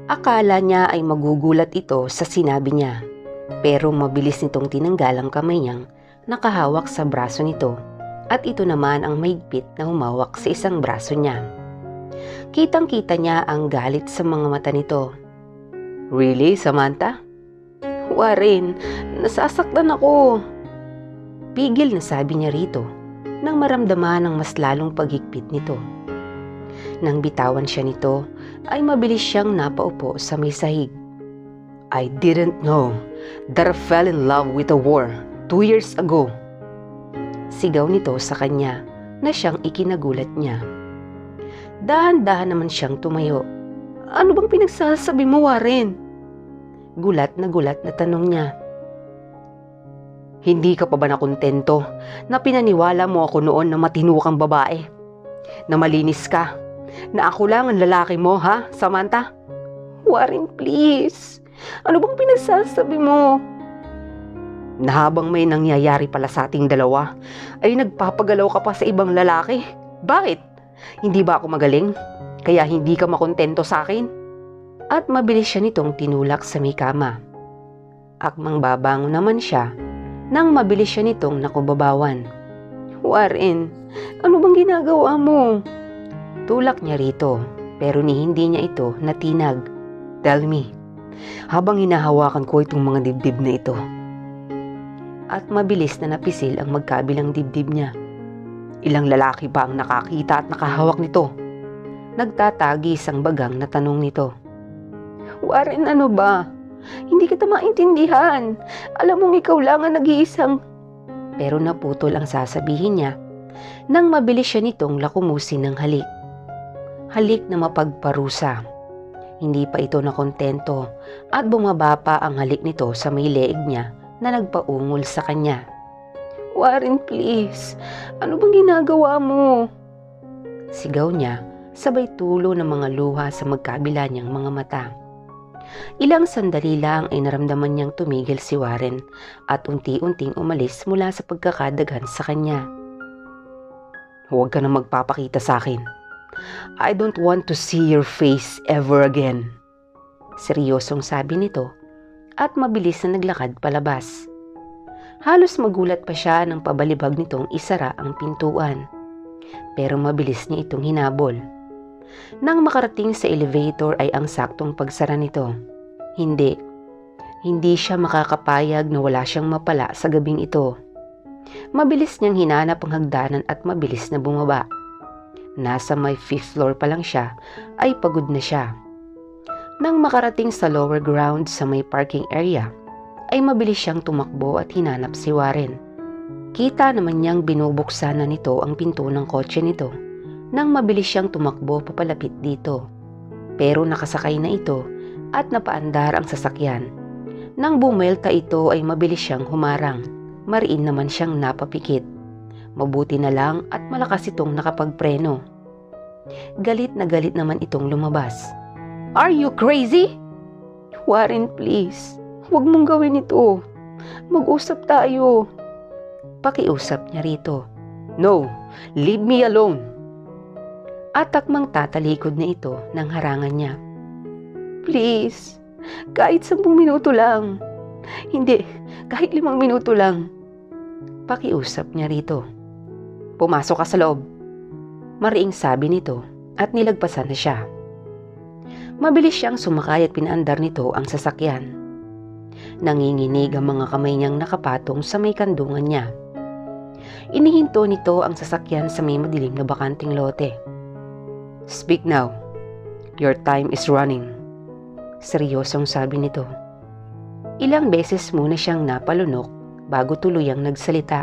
Akala niya ay magugulat ito sa sinabi niya, pero mabilis nitong tinanggal ang kamay niyang nakahawak sa braso nito at ito naman ang mahigpit na humawak sa isang braso niya. Kitang-kita niya ang galit sa mga mata nito. "Really, Samantha?" "Warren, nasasaktan ako." Pigil na sabi niya rito nang maramdaman ang mas lalong paghigpit nito. Nang bitawan siya nito, ay mabilis siyang napaupo sa may sahig. "I didn't know that I fell in love with a war 2 years ago." Sigaw nito sa kanya na siyang ikinagulat niya. Dahan-dahan naman siyang tumayo. "Ano bang pinagsasabi mo, Warren?" Gulat na tanong niya. "Hindi ka pa ba nakontento na pinaniwala mo ako noon na matino kang babae? Na malinis ka? Na ako lang ang lalaki mo, ha, Samantha?" "Warren, please. Ano bang pinagsasabi mo?" "Na habang may nangyayari pala sa ating dalawa, ay nagpapagalaw ka pa sa ibang lalaki? Bakit? Hindi ba ako magaling? Kaya hindi ka makontento sa akin?" At mabilis siya nitong tinulak sa may kama. Akmang babangon naman siya nang mabilis siya nitong nakubabawan. "Warren, ano bang ginagawa mo?" Tulak niya rito, pero hindi niya ito natinag. "Tell me, habang hinahawakan ko itong mga dibdib na ito." At mabilis na napisil ang magkabilang dibdib niya. "Ilang lalaki ba ang nakakita at nakahawak nito?" Nagtatagis ang bagang na tanong nito. "Warren, ano ba? Hindi kita maintindihan. Alam mong ikaw lang ang nag-iisang..." Pero naputol ang sasabihin niya nang mabilis siya nitong lakumusin ng halik. Halik na mapagparusa. Hindi pa ito nakontento at bumaba pa ang halik nito sa may leeg niya na nagpaungol sa kanya. "Warren, please. Ano bang ginagawa mo?" Sigaw niya, sabay tulo ng mga luha sa magkabila niyang mga mata. Ilang sandali lang ay naramdaman niyang tumigil si Warren at unti-unting umalis mula sa pagkakadaghan sa kanya. "Huwag ka na magpapakita sa akin. I don't want to see your face ever again." Seryosong sabi nito at mabilis na naglakad palabas. Halos magulat pa siya nang pabalibag nitong isara ang pintuan. Pero mabilis niya itong hinabol. Nang makarating sa elevator ay ang saktong pagsara nito. Hindi siya makakapayag na wala siyang mapala sa gabing ito. Mabilis niyang hinanap ang hagdanan at mabilis na bumaba. Nasa may 5th floor pa lang siya ay pagod na siya. Nang makarating sa lower ground sa may parking area, ay mabilis siyang tumakbo at hinanap si Warren. Kita naman niyang binubuksan na nito ang pinto ng kotse nito nang mabilis siyang tumakbo papalapit dito. Pero nakasakay na ito at napaandar ang sasakyan. Nang bumelta ito ay mabilis siyang humarang. Mariin naman siyang napapikit. Mabuti na lang at malakas itong nakapagpreno. Galit naman itong lumabas. "Are you crazy?" "Warren, please. Huwag mong gawin ito. Mag-usap tayo." Pakiusap niya rito. "No, leave me alone." At takmang tatalikod na ito nang harangan niya. "Please, kahit 10 minuto lang. Hindi, kahit 5 minuto lang." Pakiusap niya rito. "Pumasok ka sa loob." Mariing sabi nito at nilagpasan na siya. Mabilis siyang sumakay at pinaandar nito ang sasakyan. Nanginginig ang mga kamay niyang nakapatong sa may kandungan niya. Inihinto nito ang sasakyan sa may madilim na bakanting lote. "Speak now. Your time is running." Seryosong sabi nito. Ilang beses muna siyang napalunok bago tuluyang nagsalita.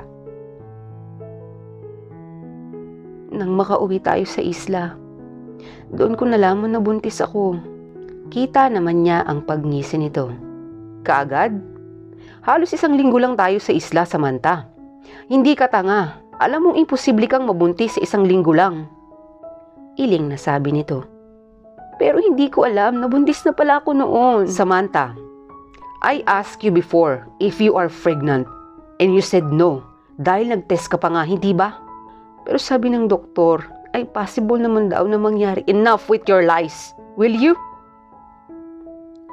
"Nang makauwi tayo sa isla, doon ko nalaman na buntis ako." Kita naman niya ang pagngisi nito. "Kaagad? Halos 1 linggo lang tayo sa isla, Samantha. Hindi ka tanga. Alam mong imposible kang mabuntis sa 1 linggo lang." Iling na sabi nito. "Pero hindi ko alam na buntis na pala ako noon." "Samantha, I asked you before if you are pregnant and you said no dahil nag-test ka pa nga, hindi ba? Pero sabi ng doktor ay possible naman daw na mangyari." "Enough with your lies. Will you?"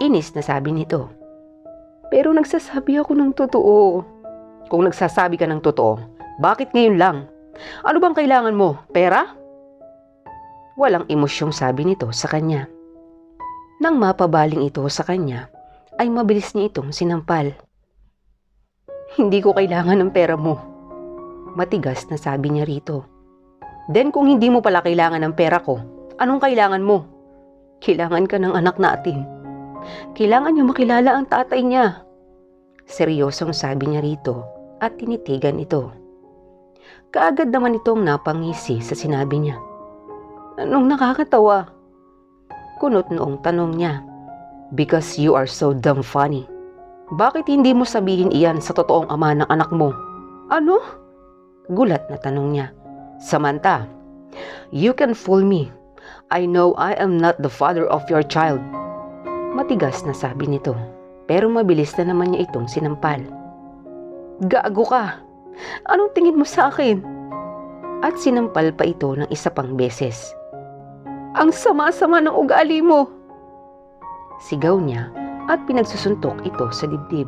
Inis na sabi nito. Pero nagsasabi ako ng totoo. Kung nagsasabi ka ng totoo, bakit ngayon lang? Ano bang kailangan mo? Pera? Walang emosyong sabi nito sa kanya. Nang mapabaling ito sa kanya, ay mabilis niya itong sinampal. Hindi ko kailangan ng pera mo. Matigas na sabi niya rito. Then kung hindi mo pala kailangan ng pera ko, anong kailangan mo? Kailangan ka ng anak natin. Kailangan niyo makilala ang tatay niya. Seryosong sabi niya rito at tinitigan ito. Kaagad naman itong napangisi sa sinabi niya. Anong nakakatawa? Kunot noong tanong niya. Because you are so damn funny. Bakit hindi mo sabihin iyan sa totoong ama ng anak mo? Ano? Gulat na tanong niya. Samantha, you can fool me. I know I am not the father of your child. Matigas na sabi nito, pero mabilis na naman niya itong sinampal. Gago ka! Anong tingin mo sa akin? At sinampal pa ito ng isa pang beses. Ang sama-sama ng ugali mo! Sigaw niya at pinagsusuntok ito sa dibdib.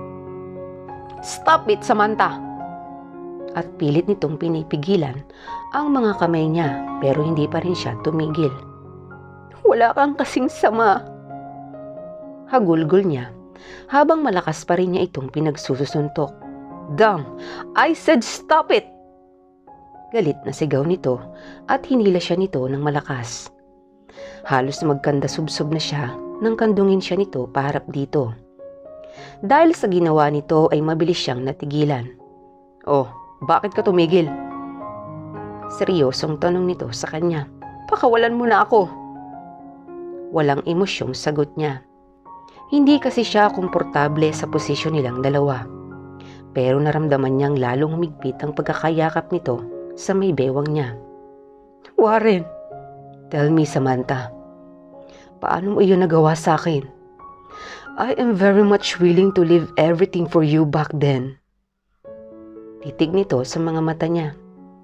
Stop it, Samantha! At pilit nitong pinipigilan ang mga kamay niya pero hindi pa rin siya tumigil. Wala kang kasing sama. Hagulgol niya habang malakas pa rin niya itong pinagsusuntok. Damn! I said stop it! Galit na sigaw nito at hinila siya nito ng malakas. Halos magkanda-subsob na siya nang kandungin siya nito paharap dito. Dahil sa ginawa nito ay mabilis siyang natigilan. Oh, bakit ka tumigil? Seryosong tanong nito sa kanya. Pakawalan mo na ako. Walang emosyong sagot niya. Hindi kasi siya komportable sa posisyon nilang dalawa. Pero naramdaman niyang lalong humigpit ang pagkakayakap nito sa may bewang niya. Warren, tell me, Samantha, paano mo iyon nagawa sa akin? I am very much willing to leave everything for you back then. Titig nito sa mga mata niya.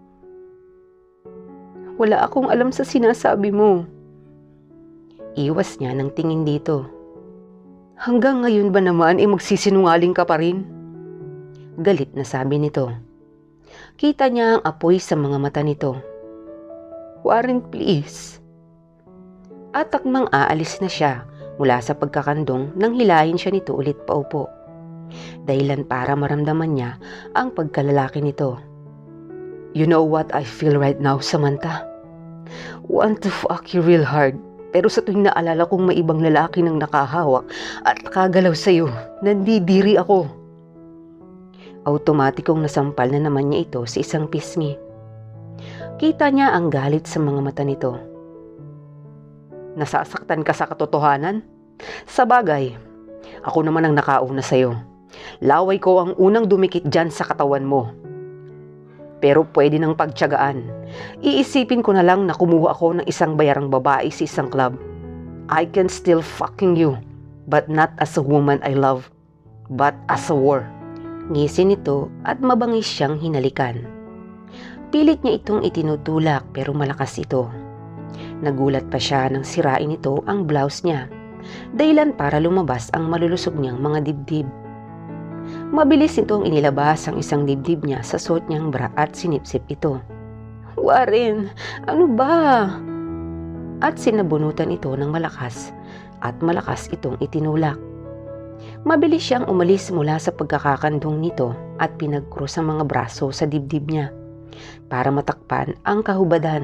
Wala akong alam sa sinasabi mo. Iwas niya ng tingin dito. Hanggang ngayon ba naman magsisinungaling ka pa rin? Galit na sabi nito. Kita niya ang apoy sa mga mata nito. Warren, please. At takmang aalis na siya mula sa pagkakandong nang hilahin siya nito ulit paupo. Dahilan para maramdaman niya ang pagkalalaki nito. You know what I feel right now, Samantha? Want to fuck you real hard. Pero sa tuwing naalala kong may ibang lalaki nang nakahawak at nakagalaw sa'yo, nandidiri ako. Automatikong nasampal na naman niya ito sa isang pisngi. Kita niya ang galit sa mga mata nito. Nasasaktan ka sa katotohanan? Sa bagay, ako naman ang nakauna sa'yo. Laway ko ang unang dumikit dyan sa katawan mo. Pero pwede nang pagtiyagaan. Iisipin ko na lang na kumuha ako ng isang bayarang babae sa isang club. I can still fucking you, but not as a woman I love, but as a war. Ngisin nito at mabangis siyang hinalikan. Pilit niya itong itinutulak pero malakas ito. Nagulat pa siya nang sirain ito ang blouse niya, dahilan para lumabas ang malulusog niyang mga dibdib. Mabilis itong inilabas ang isang dibdib niya sa suot niyang bra at sinipsip ito. Warren, ano ba? At sinabunutan ito ng malakas at malakas itong itinulak. Mabilis siyang umalis mula sa pagkakakandong nito at pinagkrus ang mga braso sa dibdib niya para matakpan ang kahubadan.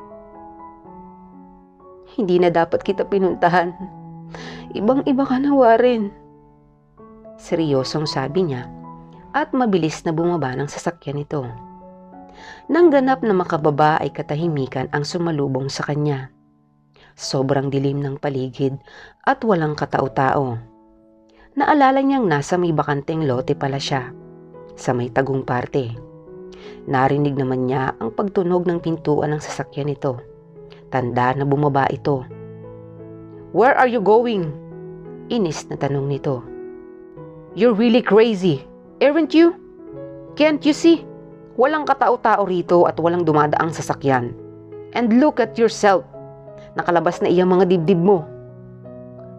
Hindi na dapat kita pinuntahan. Ibang-iba ka na, Warren. Seryosong sabi niya at mabilis na bumaba ng sasakyan nito. Nang ganap na makababa ay katahimikan ang sumalubong sa kanya. Sobrang dilim ng paligid at walang katao-tao. Naalala niyang nasa may bakanteng lote pala siya, sa may tagong parte. Narinig naman niya ang pagtunog ng pintuan ng sasakyan nito. Tanda na bumaba ito. Where are you going? Inis na tanong nito. You're really crazy, aren't you? Can't you see? Walang katao-tao rito at walang dumadaang sasakyan. And look at yourself. Nakalabas na iyang mga dibdib mo.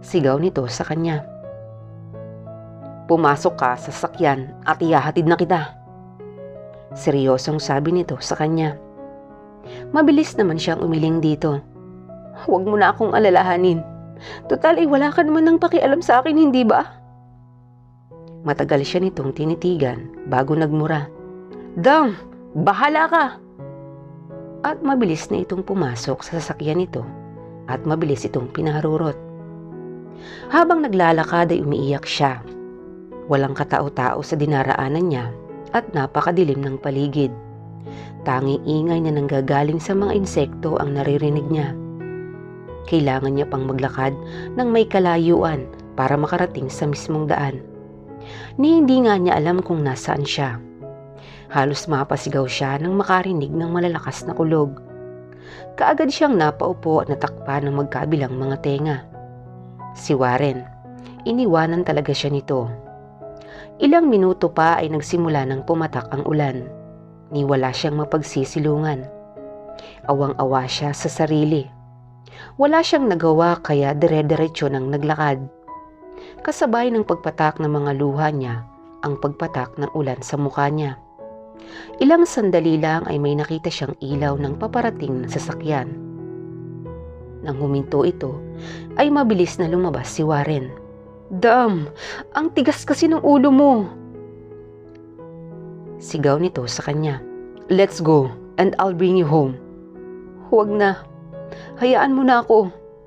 Sigaw nito sa kanya. Pumasok ka sa sasakyan at ihahatid na kita. Seryosong sabi nito sa kanya. Mabilis naman siyang umiling dito. Huwag mo na akong alalahanin. Total ay wala ka naman ng pakialam sa akin, hindi ba? Matagal siya nitong tinitigan bago nagmura. Dam, bahala ka! At mabilis na itong pumasok sa sasakyan nito at mabilis itong pinaharurot. Habang naglalakad ay umiiyak siya. Walang katao-tao sa dinaraanan niya at napakadilim ng paligid. Tanging ingay na nanggagaling sa mga insekto ang naririnig niya. Kailangan niya pang maglakad ng may kalayuan para makarating sa mismong daan. Hindi nga niya alam kung nasaan siya. Halos mapasigaw siya nang makarinig ng malalakas na kulog. Kaagad siyang napaupo at natakpan ng magkabilang mga tenga. Si Warren, iniwanan talaga siya nito. Ilang minuto pa ay nagsimula ng pumatak ang ulan. Wala siyang mapagsisilungan. Awang-awa siya sa sarili. Wala siyang nagawa kaya dire-diretso nang naglakad. Kasabay ng pagpatak ng mga luha niya, ang pagpatak ng ulan sa mukha niya. Ilang sandali lang ay may nakita siyang ilaw ng paparating na sasakyan. Nang huminto ito, ay mabilis na lumabas si Warren. Dam, ang tigas kasi ng ulo mo. Sigaw nito sa kanya. Let's go and I'll bring you home. Huwag na. Hayaan mo na ako.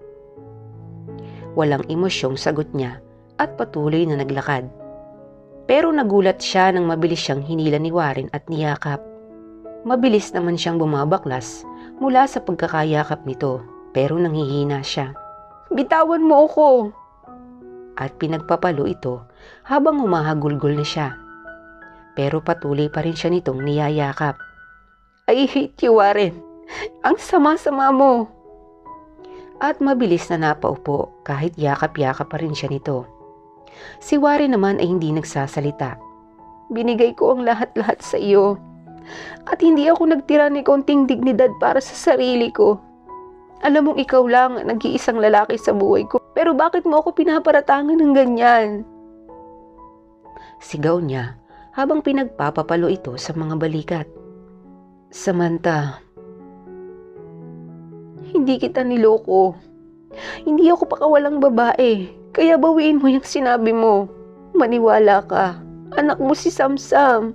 Walang emosyong sagot niya at patuloy na naglakad. Pero nagulat siya nang mabilis siyang hinila ni Warren at niyakap. Mabilis naman siyang bumabaklas mula sa pagkakayakap nito pero nanghihina siya. Bitawan mo ako! At pinagpapalo ito habang humahagulgol na siya. Pero patuloy pa rin siya nitong niyayakap. I hate you, Warren. Ang sama-sama mo. At mabilis na napaupo kahit yakap-yakap pa rin siya nito. Si Warren naman ay hindi nagsasalita. Binigay ko ang lahat-lahat sa iyo. At hindi ako nagtira ni konting dignidad para sa sarili ko. Alam mong ikaw lang ang nag-iisang lalaki sa buhay ko. Pero bakit mo ako pinaparatangan ng ganyan? Sigaw niya habang pinagpapapalo ito sa mga balikat. Samantha, hindi kita niloko. Hindi ako pakawalang babae. Kaya bawiin mo yung sinabi mo. Maniwala ka. Anak mo si Samsam.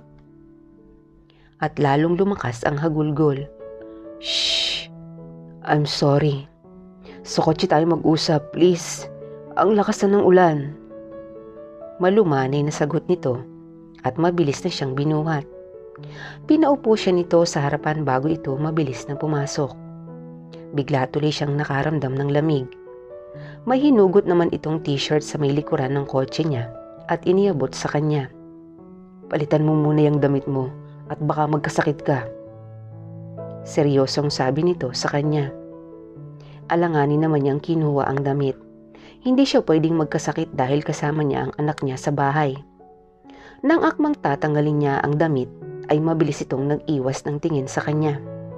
At lalong lumakas ang hagulgol. Shh! I'm sorry. Sa kotse tayo mag-usap, please. Ang lakas na ng ulan. Malumanay na sagot nito at mabilis na siyang binuhat. Pinaupo siya nito sa harapan bago ito mabilis na pumasok. Bigla tuloy siyang nakaramdam ng lamig. May hinugot naman itong t-shirt sa may likuran ng kotse niya at iniabot sa kanya. Palitan mo muna yung damit mo at baka magkasakit ka. Seryosong sabi nito sa kanya. Alanganin naman niyang kinuha ang damit. Hindi siya pwedeng magkasakit dahil kasama niya ang anak niya sa bahay. Nang akmang tatanggalin niya ang damit, ay mabilis itong nag-iwas ng tingin sa kanya.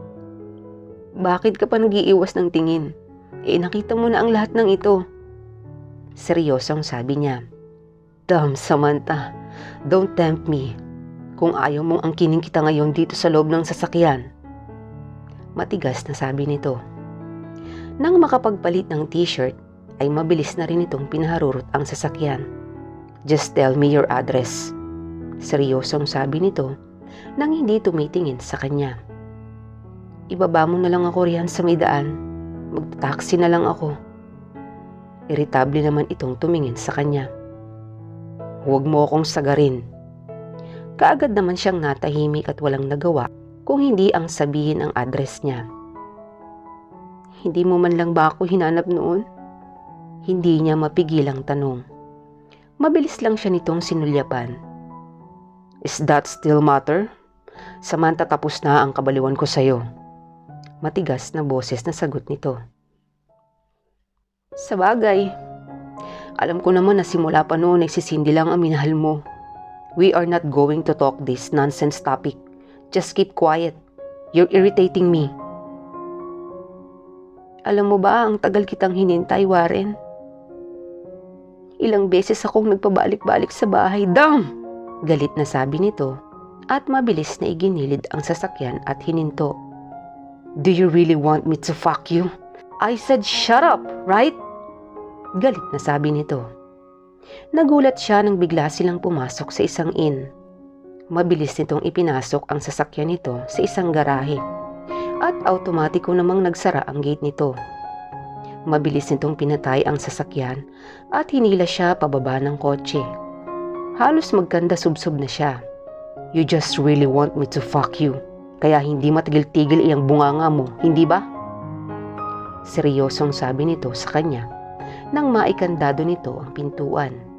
Bakit ka pa nag-iiwas ng tingin? Nakita mo na ang lahat ng ito. Seryosong sabi niya. Damn, Samantha, don't tempt me. Kung ayaw mong angkinin kita ngayon dito sa loob ng sasakyan. Matigas na sabi nito. Nang makapagpalit ng t-shirt, ay mabilis na rin itong pinaharurot ang sasakyan. Just tell me your address. Seryosong sabi nito nang hindi tumitingin sa kanya. Ibaba mo na lang ako riyan sa may daan. Magtaxi na lang ako. Irritable naman itong tumingin sa kanya. Huwag mo akong sagarin. Kaagad naman siyang natahimik at walang nagawa kung hindi ang sabihin ang address niya. Hindi mo man lang ba ako hinanap noon? Hindi niya mapigilang tanong. Mabilis lang siya nitong sinulyapan. Is that still matter? Samantha, tapos na ang kabaliwan ko sa'yo. Matigas na boses na sagot nito. Sabagay, alam ko naman na simula pa noon ay si Cindy lang ang minahal mo. We are not going to talk this nonsense topic. Just keep quiet. You're irritating me. Alam mo ba, ang tagal kitang hinintay, Warren. Ilang beses akong nagpabalik-balik sa bahay. Damn! Galit na sabi nito at mabilis na iginilid ang sasakyan at hininto. Do you really want me to fuck you? I said shut up, right? Galit na sabi nito. Nagulat siya nang bigla silang pumasok sa isang inn. Mabilis nitong ipinasok ang sasakyan nito sa isang garahe at automatiko namang nagsara ang gate nito. Mabilis nitong pinatay ang sasakyan at hinila siya pababa ng kotse. Halos magkanda subsob na siya. You just really want me to fuck you. Kaya hindi matigil-tigil iyang bunganga mo, hindi ba? Seryosong sabi nito sa kanya nang maikandado nito ang pintuan.